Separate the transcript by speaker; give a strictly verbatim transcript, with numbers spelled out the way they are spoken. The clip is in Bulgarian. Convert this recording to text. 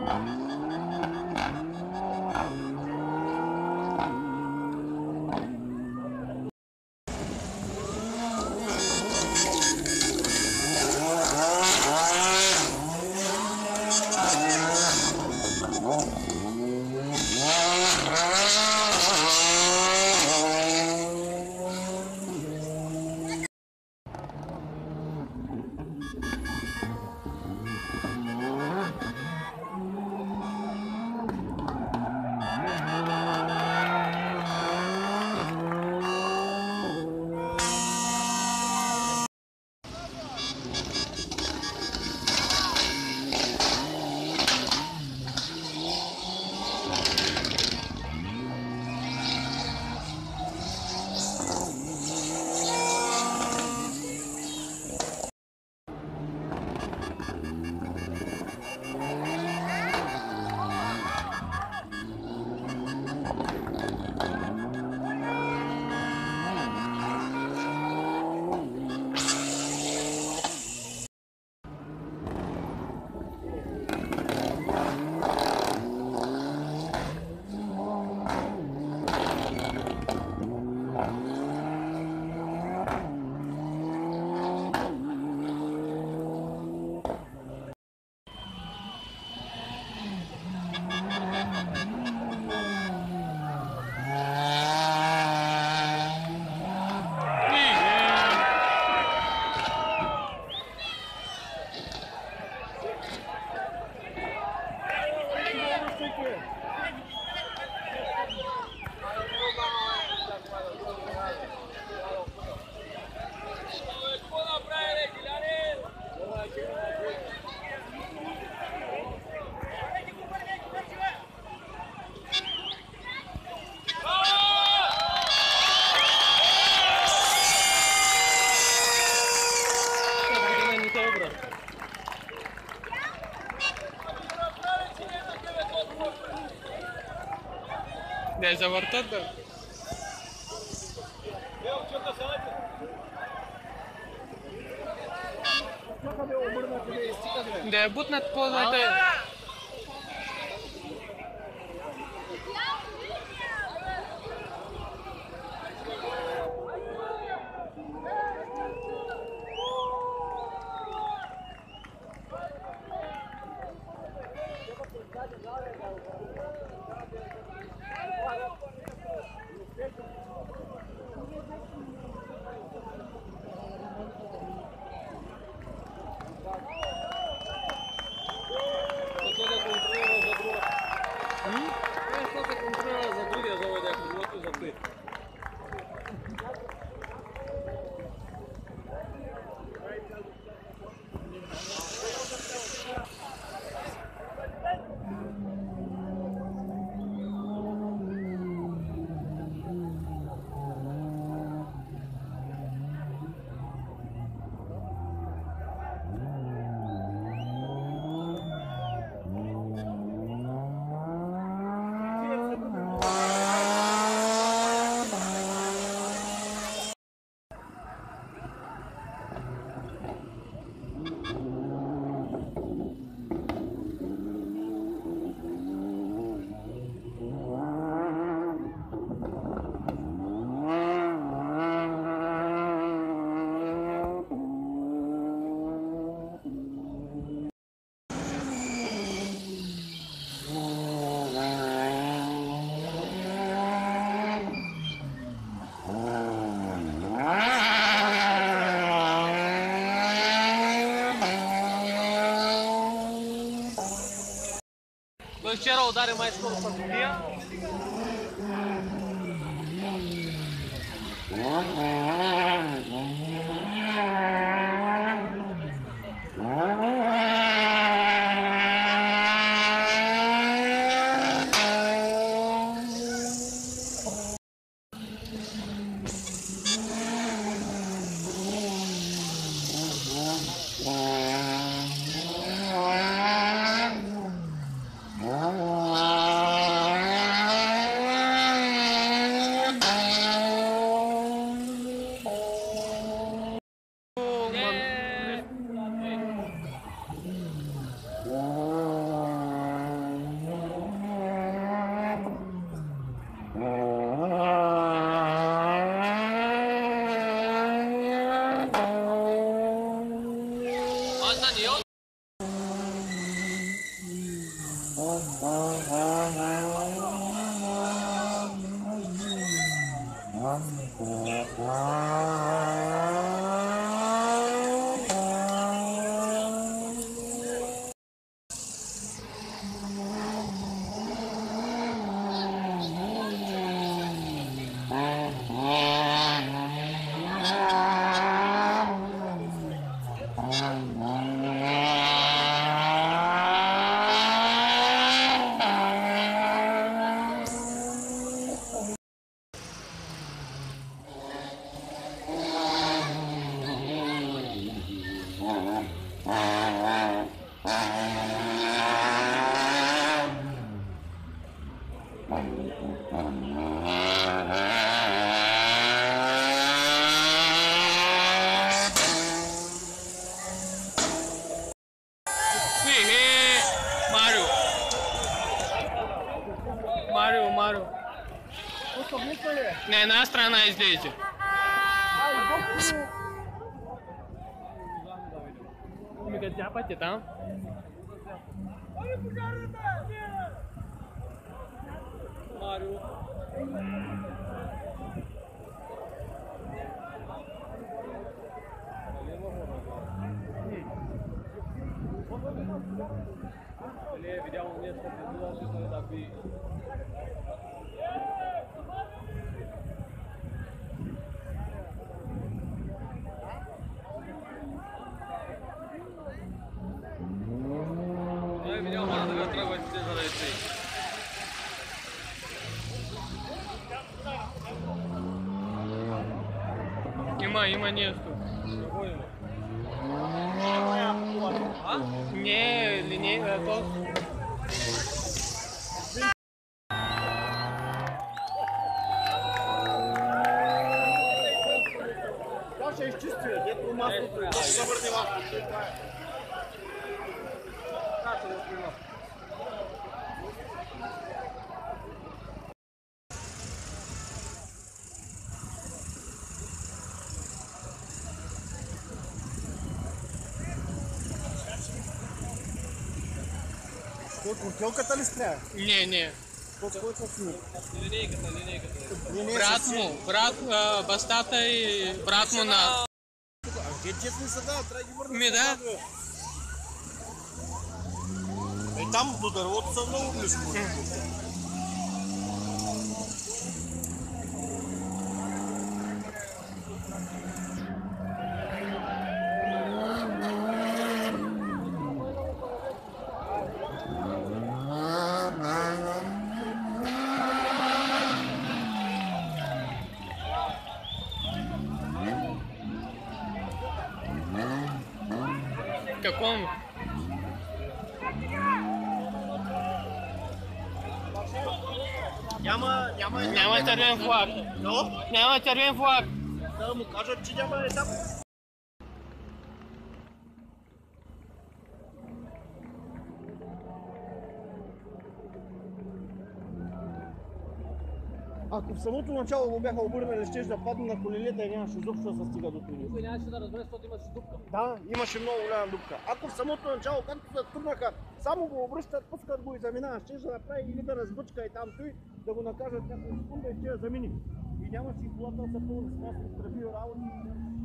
Speaker 1: Da je zavrtat da? Da je butnat poznate. Își ceră o dare mai scurtă pe cutia. Марио. Марио, Марио. На една страна излезе. Ми като тяпате там. Марио.
Speaker 2: Ele видял нещо преди да се да би. Той видял хора да тръгват за да лети.
Speaker 1: Има, има нещо.
Speaker 2: Какво има?
Speaker 1: А? Не, линейка, то...
Speaker 3: Това ще изчисти, дето маслото, то ще завърне маслото.
Speaker 2: Как ще го снима?
Speaker 3: Кой, куртелката ли стреля?
Speaker 1: Не, не.
Speaker 3: Кой се снима?
Speaker 2: Линейката, линейката.
Speaker 1: Брат му, брат, а, бастата и брат му на...
Speaker 3: А те честни са, да, трябва да ги върнат.
Speaker 1: Ми да.
Speaker 3: Е, там до дървото са много близко.
Speaker 1: Какво му?
Speaker 3: Няма, няма...
Speaker 1: Няма червен флаг.
Speaker 3: Но?
Speaker 1: Няма червен флаг.
Speaker 3: Да му кажат, че няма етап. Ако в самото начало му бяха обърнали, щеш да падне на колелета и нямаше изобщо да се стига до туди.
Speaker 2: Никой нямаше да разбере, защото имаше дупка.
Speaker 3: Да, имаше много голяма дупка. Ако в самото начало, както се тръгнаха, само го обръщат, пускат го и заминава, щеш да направи или да разбъчка и там той, да го накажат няколко секунда и ще я замини. И нямаше и колата да се пълни с масло, тръби работи.